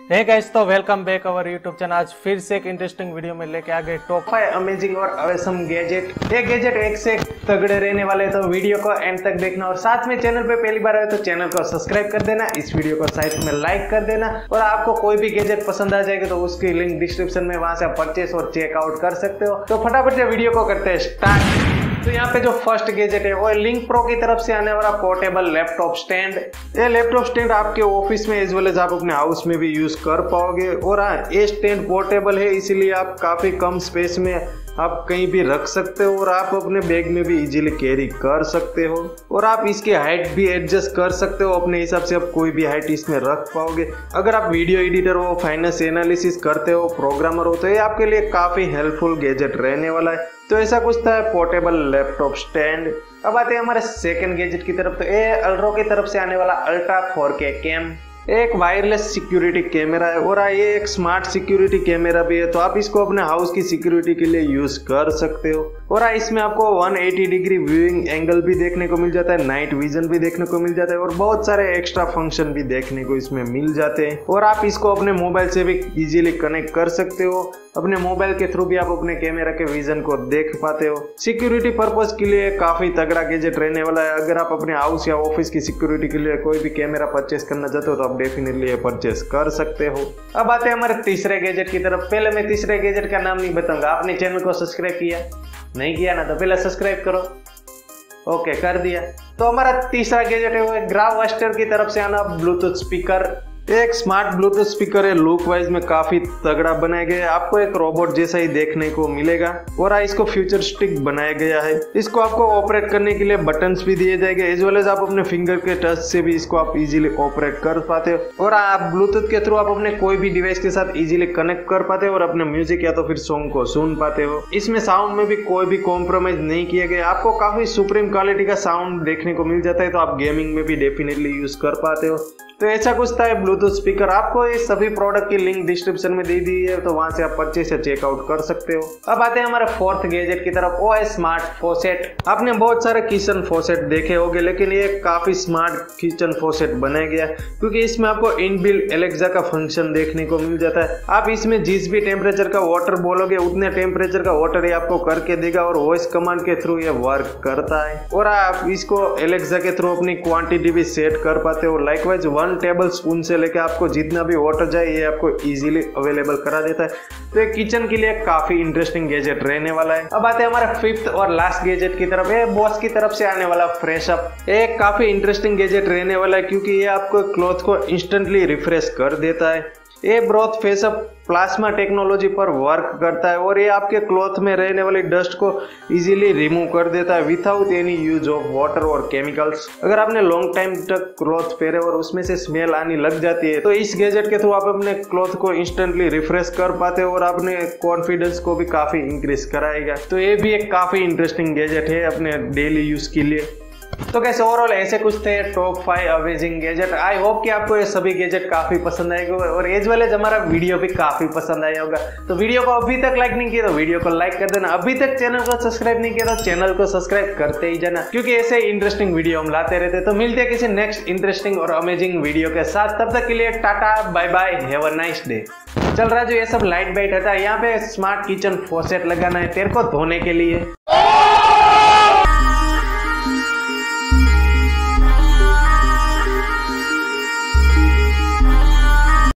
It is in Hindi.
हे गाइस, तो welcome back our YouTube channel. आज फिर से एक इंटरेस्टिंग वीडियो में लेके आ गए टॉप 5 अमेजिंग और अवेसम गैजेट। ये गैजेट एक से एक तगड़े रहने वाले, तो वीडियो को एंड तक देखना और साथ में चैनल पे पहली बार आए तो चैनल को सब्सक्राइब कर देना, इस वीडियो को साइड में लाइक कर देना और आपको कोई भी गैजेट पसंद आ जाएगा तो उसकी लिंक डिस्क्रिप्शन में, वहां से आप परचेस और चेकआउट कर सकते हो। तो फटाफट से वीडियो को करते हैं स्टार्ट। तो यहाँ पे जो फर्स्ट गैजेट है वो लिंक प्रो की तरफ से आने वाला पोर्टेबल लैपटॉप स्टैंड। ये लैपटॉप स्टैंड आपके ऑफिस में एज वेल एज आप अपने हाउस में भी यूज कर पाओगे। और हाँ, ये स्टैंड पोर्टेबल है, इसीलिए आप काफी कम स्पेस में आप कहीं भी रख सकते हो और आप अपने बैग में भी इजीली कैरी कर सकते हो। और आप इसकी हाइट भी एडजस्ट कर सकते हो अपने हिसाब से, आप कोई भी हाइट इसमें रख पाओगे। अगर आप वीडियो एडिटर हो, फाइनेंस एनालिसिस करते हो, प्रोग्रामर हो, तो ये आपके लिए काफी हेल्पफुल गैजेट रहने वाला है। तो ऐसा कुछ था पोर्टेबल लैपटॉप स्टैंड। अब आते हैं हमारे सेकंड गैजेट की तरफ। तो ये अल्ट्रो की तरफ से आने वाला अल्ट्रा 4K कैम। एक वायरलेस सिक्योरिटी कैमरा है और ये एक स्मार्ट सिक्योरिटी कैमरा भी है, तो आप इसको अपने हाउस की सिक्योरिटी के लिए यूज कर सकते हो। और इसमें आपको 180 डिग्री व्यूइंग एंगल भी देखने को मिल जाता है, नाइट विजन भी देखने को मिल जाता है और बहुत सारे एक्स्ट्रा फंक्शन भी देखने को इसमें मिल जाते हैं। और आप इसको अपने मोबाइल से भी इजीली कनेक्ट कर सकते हो, अपने मोबाइल के थ्रू भी आप अपने कैमरा के विजन को देख पाते हो। सिक्योरिटी पर्पज के लिए काफी तगड़ा गैजेट रहने वाला है। अगर आप अपने हाउस या ऑफिस की सिक्योरिटी के लिए कोई भी कैमरा परचेस करना चाहते हो तो आप डेफिनेटली ये परचेस कर सकते हो। अब आते हैं हमारे तीसरे गैजेट की तरफ। पहले मैं तीसरे गैजेट का नाम नहीं बताऊंगा। आपने चैनल को सब्सक्राइब किया नहीं किया ना, तो पहले सब्सक्राइब करो। ओके, कर दिया। तो हमारा तीसरा गैजेट है वो ग्रावस्टर की तरफ से आना ब्लूटूथ स्पीकर। एक स्मार्ट ब्लूटूथ स्पीकर है, लुक वाइज में काफी तगड़ा बनाया गया है, आपको एक रोबोट जैसा ही देखने को मिलेगा। और इसको फ्यूचरिस्टिक बनाया गया है। इसको आपको ऑपरेट करने के लिए बटन्स भी दिए जाएंगे, एज वेल एज आप अपने फिंगर के टच से भी इसको आप इजीली ऑपरेट कर पाते हो। और आप ब्लूटूथ के थ्रू आप अपने कोई भी डिवाइस के साथ इजीली कनेक्ट कर पाते हो और अपने म्यूजिक या तो फिर सॉन्ग को सुन पाते हो। इसमें साउंड में भी कोई भी कॉम्प्रोमाइज नहीं किया गया, आपको काफी सुप्रीम क्वालिटी का साउंड देखने को मिल जाता है, तो आप गेमिंग में भी डेफिनेटली यूज कर पाते हो। तो ऐसा कुछ था ब्लूटूथ स्पीकर। आपको ये सभी प्रोडक्ट की लिंक डिस्क्रिप्शन में दे दी है, तो वहां से आप परचेस या चेकआउट कर सकते हो। अब आते हैं हमारे फोर्थ गैजेट की तरफ, वो है स्मार्ट फॉसेट। आपने बहुत सारे किचन फॉसेट देखे होंगे, लेकिन ये काफी स्मार्ट किचन फॉसेट बनाया गया क्योंकि इसमें आपको इनबिल्ट एलेक्सा का फंक्शन देखने को मिल जाता है। आप इसमें जिस भी टेम्परेचर का वाटर बोलोगे उतने टेम्परेचर का वाटर ये आपको करके देगा और वॉइस कमांड के थ्रू ये वर्क करता है। और आप इसको एलेक्सा के थ्रू अपनी क्वांटिटी भी सेट कर पाते हो। लाइकवाइज 1 टेबल स्पून से लेकर आपको जितना भी वाटर जाए ये आपको इजीली अवेलेबल करा देता है। तो ये किचन के लिए काफी इंटरेस्टिंग गैजेट रहने वाला है। अब आते हैं हमारे फिफ्थ और लास्ट गैजेट की तरफ। ये बॉस की तरफ से आने वाला फ्रेश अप। एक काफी इंटरेस्टिंग गैजेट रहने वाला है क्योंकि ये आपको क्लॉथ को इंस्टेंटली रिफ्रेश कर देता है। ये broth face up plasma technology पर वर्क करता है और ये आपके क्लॉथ में रहने वाली डस्ट को इजीली रिमूव कर देता है without any use of water और केमिकल्स। अगर आपने लॉन्ग टाइम तक क्लॉथ पहने और उसमें से स्मेल आने लग जाती है, तो इस गैजेट के थ्रू आप अपने क्लॉथ को इंस्टेंटली रिफ्रेश कर पाते हो और अपने कॉन्फिडेंस को भी काफी इंक्रीज कराएगा। तो ये भी एक काफी इंटरेस्टिंग गैजेट है अपने डेली यूज के लिए। तो कैसे ओवरऑल ऐसे कुछ थे top 5 amazing gadget. I hope कि आपको ये सभी गैजेट काफी पसंद आएगा और एज वेल एज हमारा वीडियो भी काफी पसंद आया होगा। तो वीडियो को अभी तक लाइक नहीं किया तो वीडियो को लाइक कर देना, अभी तक चैनल को सब्सक्राइब नहीं किया तो चैनल को सब्सक्राइब करते ही जाना, क्योंकि ऐसे इंटरेस्टिंग वीडियो हम लाते रहते। तो मिलते हैं किसी नेक्स्ट इंटरेस्टिंग और अमेजिंग वीडियो के साथ, तब तक के लिए tata bye bye, have a nice day. चल रहा जो ये सब लाइट बाइट हटा, यहाँ पे स्मार्ट किचन फॉसेट लगाना है तेरे को धोने के लिए।